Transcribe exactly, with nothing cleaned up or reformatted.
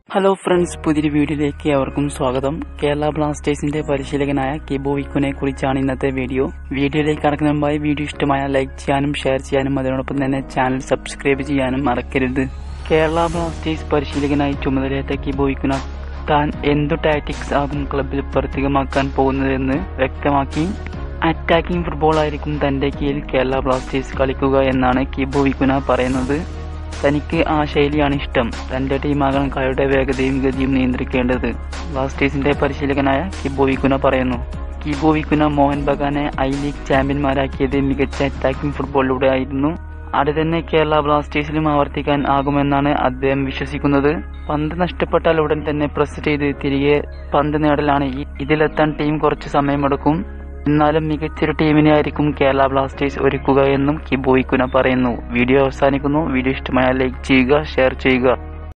Hello friends, പുതിയൊരു വീഡിയോയിലേക്ക് അവർക്കും സ്വാഗതം. കേരള ബ്ലാസ്റ്റേഴ്സിന്റെ പരിശീലകനായ കിബു വിക്കുനെ കുറിച്ചാണ് ഇന്നത്തെ വീഡിയോ. വീഡിയോയിലേക്ക് കടക്കുന്നതിന് മുമ്പായി വീഡിയോ ഇഷ്ടമായ ലൈക്ക് ചെയ്യാനും ഷെയർ ചെയ്യാനും അതിനോടൊപ്പം തന്നെ ചാനൽ സബ്സ്ക്രൈബ് ചെയ്യാനും മറക്കരുത്. കേരള ബ്ലാസ്റ്റേഴ്സ് പരിശീലകനായി ചുമതലയേറ്റ കിബു വിക്കുന താൻ എന്തു ടാക്ടിക്സ് ആകും ക്ലബിൽ പ്രത്യേകമാക്കാൻ പോകുന്നതെന്ന് വ്യക്തമാക്കി. അറ്റാക്കിംഗ് ഫുട്ബോൾ ആയിരിക്കും തന്റെ കീഴിൽ കേരള ബ്ലാസ്റ്റേഴ്സ് കളിക്കുക എന്നാണ് കിബു വിക്കുന പറയുന്നത്. തനിക്ക് ആ ശൈലിയാണ് ഇഷ്ടം. തന്റെ ടീമാകണം കളിയുടെ വേഗതയും ഗതിയും നിയന്ത്രിക്കേണ്ടത്, ബ്ലാസ്റ്റേഴ്സിന്റെ പരിശീലകനായ കിബു വിക്കുന പറയുന്നു. കിബു വിക്കുന മോഹൻ ബഗാനെ ഐ ലീഗ് ചാമ്പ്യന്മാരാക്കിയത് മികച്ച അറ്റാക്കിംഗ് ഫുട്ബോളിലൂടെ ആയിരുന്നു. അത് തന്നെ കേരള ബ്ലാസ്റ്റേഴ്സിലും ആവർത്തിക്കാൻ ആകുമെന്നാണ് അദ്ദേഹം വിശ്വസിക്കുന്നത്. പന്ത് നഷ്ടപ്പെട്ടാൽ ഉടൻ തന്നെ പ്രസ് ചെയ്ത് തിരികെ പന്ത് നേടലാണ്. ഇതിലെത്താൻ ടീം കുറച്ച് സമയമെടുക്കും. എന്നാലും മികച്ചൊരു ടീമിനെ ആയിരിക്കും കേരള ബ്ലാസ്റ്റേഴ്സ് ഒരുക്കുക എന്നും കിബു വിക്കുന പറയുന്നു. വീഡിയോ അവസാനിക്കുന്നു. വീഡിയോ ഇഷ്ടമായാൽ ലൈക്ക് ചെയ്യുക, ഷെയർ ചെയ്യുക.